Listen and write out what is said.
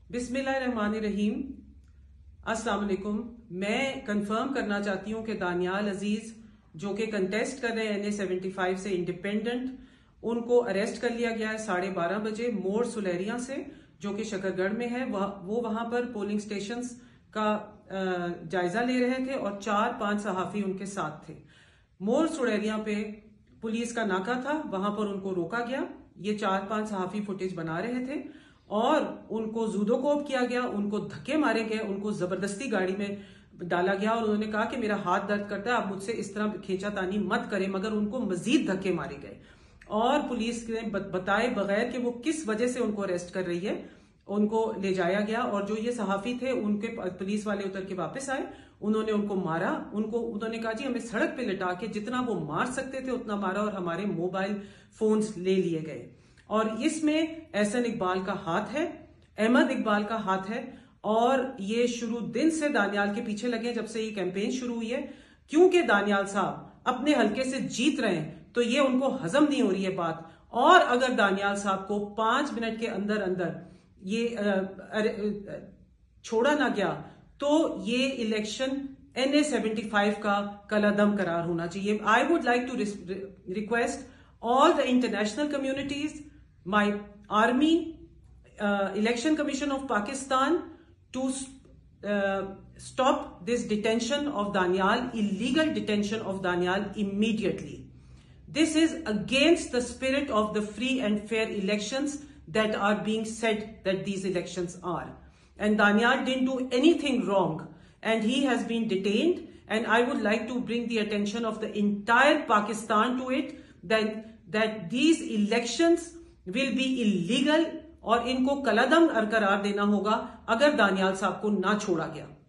بسم اللہ الرحمن الرحیم. السلام علیکم. میں کنفرم کرنا چاہتی ہوں کہ دانیال عزیز جو کہ کنٹیسٹ کر رہے ہیں NA-75 سے انڈیپینڈنٹ، ان کو اریسٹ کر لیا گیا ہے 12:30 بجے موڑ سلیریاں سے جو کہ شکر گڑھ میں ہے. وہ وہاں پر پولنگ سٹیشنز کا جائزہ لے رہے تھے اور 4-5 صحافی ان کے ساتھ تھے. موڑ سلیریاں پہ پولیس کا ناکہ تھا، وہاں پر ان کو روکا گیا. یہ 4-5 صحافی فوٹیج بنا رہے تھے اور ان کو زودو کوب کیا گیا، ان کو دھکے مارے گئے، ان کو زبردستی گاڑی میں ڈالا گیا اور انہوں نے کہا کہ میرا ہاتھ درد کرتا ہے، آپ مجھ سے اس طرح کھینچا تانی مت کریں، مگر ان کو مزید دھکے مارے گئے. اور پولیس نے بتائے بغیر کہ وہ کس وجہ سے ان کو اریسٹ کر رہی ہے ان کو لے جایا گیا. اور جو یہ صحافی تھے ان کے پولیس والے اتر کے واپس آئے، انہوں نے ان کو مارا. انہوں نے کہا جی ہمیں سڑک پہ لٹا کے جتنا وہ مار سکتے تھے اتنا مارا اور ہمارے موبائل فونز لے لیے گئے. اور اس میں احسن اقبال کا ہاتھ ہے، احمد اقبال کا ہاتھ ہے، اور یہ شروع دن سے دانیال کے پیچھے لگے جب سے یہ کیمپین شروع ہوئی ہے. کیونکہ دانیال صاحب اپنے حلقے سے جیت رہے ہیں تو یہ ان کو ہضم نہیں ہو رہی ہے بات. اور اگر دانیال صاحب کو 5 منٹ کے اندر یہ چھوڑا نہ گیا تو یہ الیکشن NA-75 کا کلعدم قرار ہونا چاہیے. I would like to request all the international communities, my army, Election Commission of Pakistan to stop this detention of Danial, illegal detention of Danial immediately. This is against the spirit of the free and fair elections that are being said that these elections are. And Danial didn't do anything wrong and he has been detained, and I would like to bring the attention of the entire Pakistan to it that these elections will be illegal اور ان کو کلعدم قرار دینا ہوگا اگر دانیال صاحب کو نہ چھوڑا گیا.